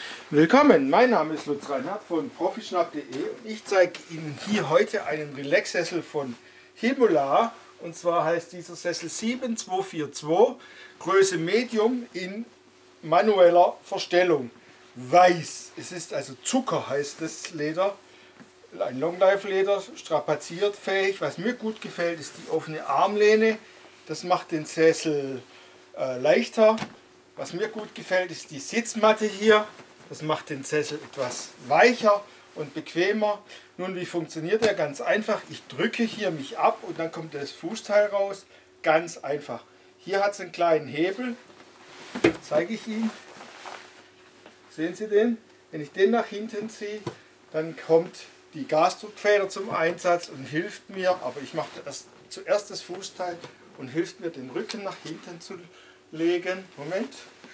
Willkommen, mein Name ist Lutz Reinhardt von Profischnapp.de und ich zeige Ihnen hier heute einen Relax-Sessel von Himola. Und zwar heißt dieser Sessel 7242, Größe Medium in manueller Verstellung. Weiß, es ist also Zucker, heißt das Leder, ein Longlife-Leder, strapaziert fähig. Was mir gut gefällt, ist die offene Armlehne, das macht den Sessel leichter. Was mir gut gefällt, ist die Sitzmatte hier. Das macht den Sessel etwas weicher und bequemer. Nun, wie funktioniert der? Ganz einfach. Ich drücke hier mich ab und dann kommt das Fußteil raus. Ganz einfach. Hier hat es einen kleinen Hebel. Zeige ich Ihnen. Sehen Sie den? Wenn ich den nach hinten ziehe, dann kommt die Gasdruckfeder zum Einsatz und hilft mir, aber ich mache zuerst das Fußteil und hilft mir, den Rücken nach hinten zu legen. Moment.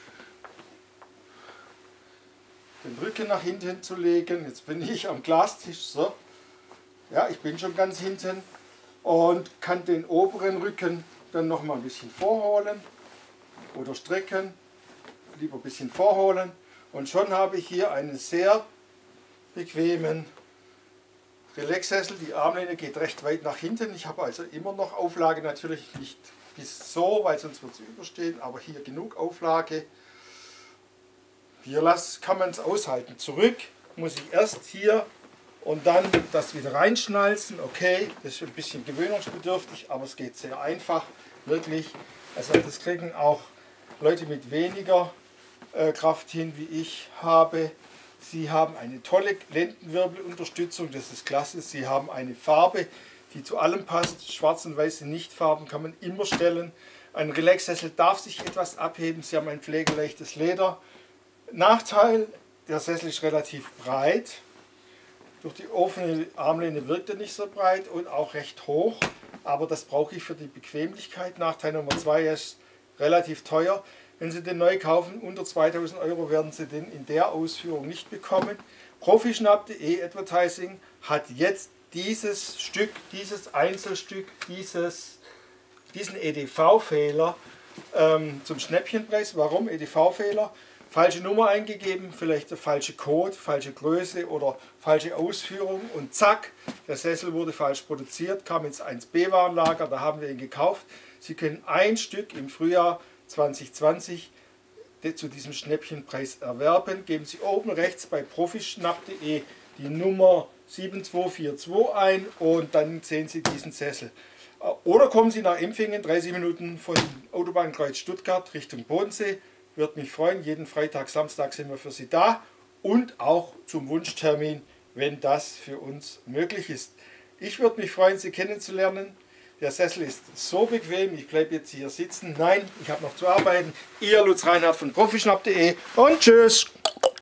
Den Rücken nach hinten zu legen. Jetzt bin ich am Glastisch. So. Ja, ich bin schon ganz hinten und kann den oberen Rücken dann noch mal ein bisschen vorholen oder strecken. Lieber ein bisschen vorholen. Und schon habe ich hier einen sehr bequemen Relax-Sessel. Die Armlehne geht recht weit nach hinten. Ich habe also immer noch Auflage, natürlich nicht bis so, weil sonst wird es überstehen, aber hier genug Auflage. Hier kann man es aushalten. Zurück muss ich erst hier und dann das wieder reinschnalzen. Okay, das ist ein bisschen gewöhnungsbedürftig, aber es geht sehr einfach, wirklich. Also das kriegen auch Leute mit weniger Kraft hin, wie ich habe. Sie haben eine tolle Lendenwirbelunterstützung, das ist klasse. Sie haben eine Farbe, die zu allem passt. Schwarz und weiße Nichtfarben kann man immer stellen. Ein Relax-Sessel darf sich etwas abheben. Sie haben ein pflegeleichtes Leder. Nachteil, der Sessel ist relativ breit. Durch die offene Armlehne wirkt er nicht so breit und auch recht hoch. Aber das brauche ich für die Bequemlichkeit. Nachteil Nummer 2 ist relativ teuer. Wenn Sie den neu kaufen, unter 2000 Euro werden Sie den in der Ausführung nicht bekommen. Profischnapp.de Advertising hat jetzt dieses Stück, dieses Einzelstück, diesen EDV-Fehler zum Schnäppchenpreis. Warum EDV-Fehler? Falsche Nummer eingegeben, vielleicht der falsche Code, falsche Größe oder falsche Ausführung und zack, der Sessel wurde falsch produziert, kam ins 1B-Warenlager, da haben wir ihn gekauft. Sie können ein Stück im Frühjahr 2020 zu diesem Schnäppchenpreis erwerben. Geben Sie oben rechts bei profischnapp.de die Nummer 7242 ein und dann sehen Sie diesen Sessel. Oder kommen Sie nach Empfingen, 30 Minuten von Autobahnkreuz Stuttgart Richtung Bodensee. Würde mich freuen, jeden Freitag, Samstag sind wir für Sie da und auch zum Wunschtermin, wenn das für uns möglich ist. Ich würde mich freuen, Sie kennenzulernen. Der Sessel ist so bequem, ich bleibe jetzt hier sitzen. Nein, ich habe noch zu arbeiten. Ihr Lutz Reinhardt von Profischnapp.de und tschüss!